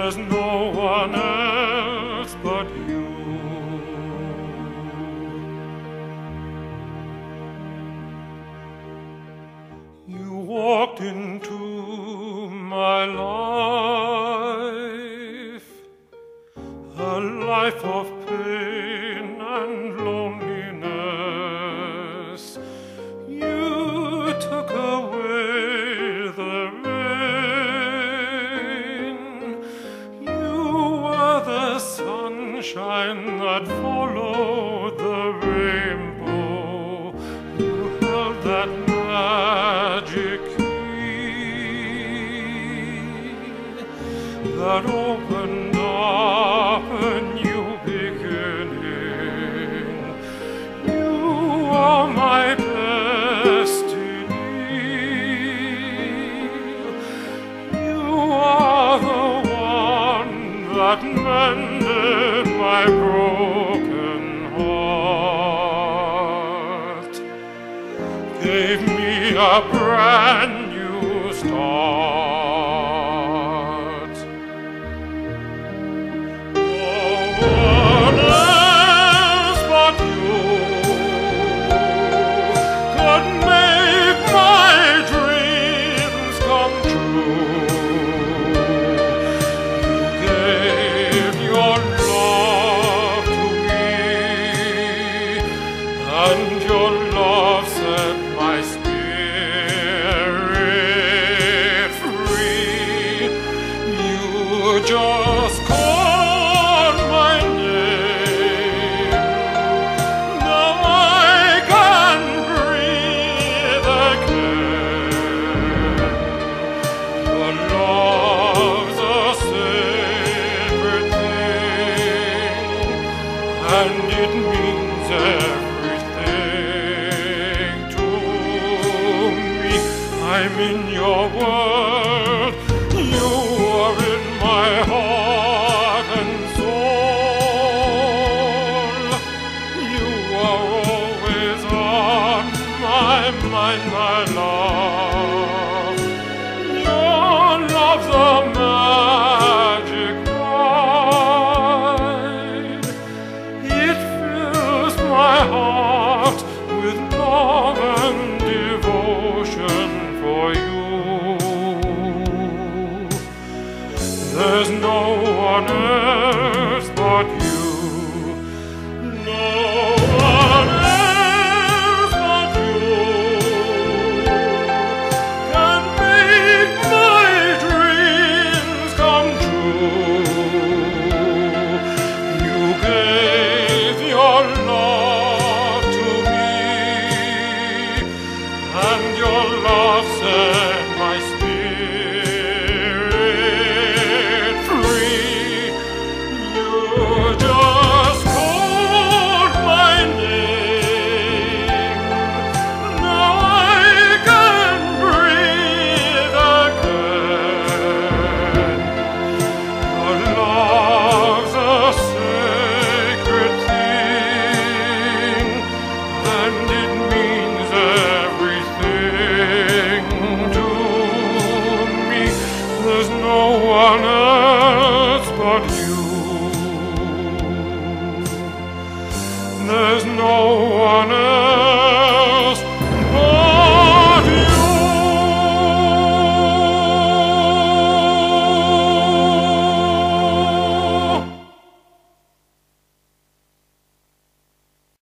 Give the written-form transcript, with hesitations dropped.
There's no one else but you. You walked into my life, a life of pain and loneliness. You took away the rain. You were the sunshine that followed the rainbow. You held that magic key that opened up a new beginning. You are my destiny. You are the one that mended my broken heart, gave me a brand new start. No one else but you could make my dreams come true. You gave your love to me, and your love set my spirit free. You just called my name. Now I can breathe again. Your love's a sacred thing, and it means everything to me. I'm in your world, you are in my heart and soul. You are always on my mind, my love. Your love's a magic ride. It fills my heart with love and devotion for you. There's no one else but you. No one else but you can make my dreams come true. You gave your love to me, and your love set my spirit free. You just called my name. Now I can breathe again. Your love's a sacred thing, and it means everything to me. There's no one else but you. There's no one